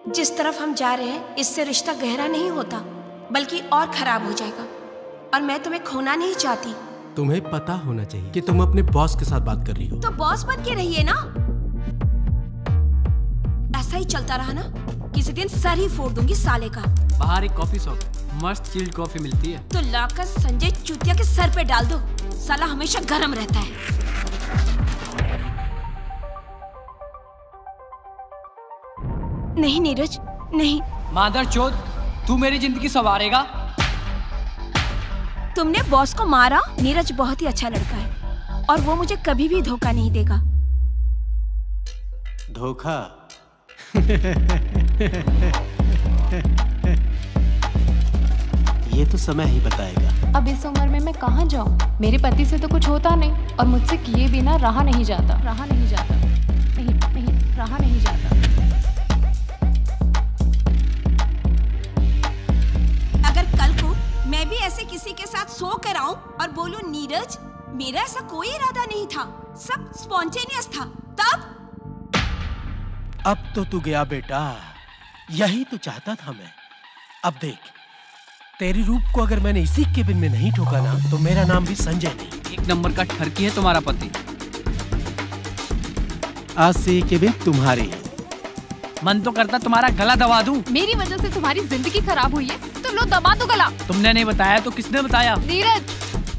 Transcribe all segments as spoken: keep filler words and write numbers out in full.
जिस तरफ हम जा रहे हैं इससे रिश्ता गहरा नहीं होता बल्कि और खराब हो जाएगा, और मैं तुम्हें खोना नहीं चाहती। तुम्हें पता होना चाहिए कि तुम अपने बॉस के साथ बात कर रही हो। तो बॉस बन के रहिए ना। ऐसा ही चलता रहा ना, किसी दिन सर ही फोड़ दूंगी साले का। बाहर एक कॉफी शॉप, मस्त चिल्ड कॉफी मिलती है, तो लाकर संजय चूतिया के सर पे डाल दो, साला हमेशा गर्म रहता है। नहीं नीरज नहीं। मादरचोद, तू मेरी जिंदगी संवारेगा? तुमने बॉस को मारा। नीरज बहुत ही अच्छा लड़का है और वो मुझे कभी भी धोखा नहीं देगा। धोखा? ये तो समय ही बताएगा। अब इस उम्र में मैं कहाँ जाऊँ? मेरे पति से तो कुछ होता नहीं और मुझसे किए बिना रहा नहीं जाता रहा नहीं जाता नहीं नहीं रहा नहीं जाता। अगर कल को मैं भी ऐसे किसी के साथ सो कर आऊं और बोलूं नीरज मेरा ऐसा कोई इरादा नहीं था, सब स्पॉन्टेनियस था, तब? अब तो तू गया बेटा, यही तो चाहता था मैं। अब देख, तेरी रूप को अगर मैंने इसी केबिन में नहीं ठोका ना तो मेरा नाम भी संजय नहीं। एक नंबर का ठरकी है तुम्हारा पति। आज से ये केबिन तुम्हारी है। मन तो करता तुम्हारा गला दबा दूं। मेरी वजह से तुम्हारी जिंदगी खराब हुई है तो लो दबा दो गला। तुमने नहीं बताया तो किसने बताया? नीरज,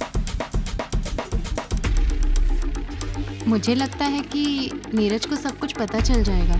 मुझे लगता है कि नीरज को सब कुछ पता चल जाएगा।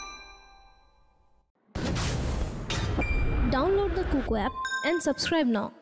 Download the Kuku app and subscribe now.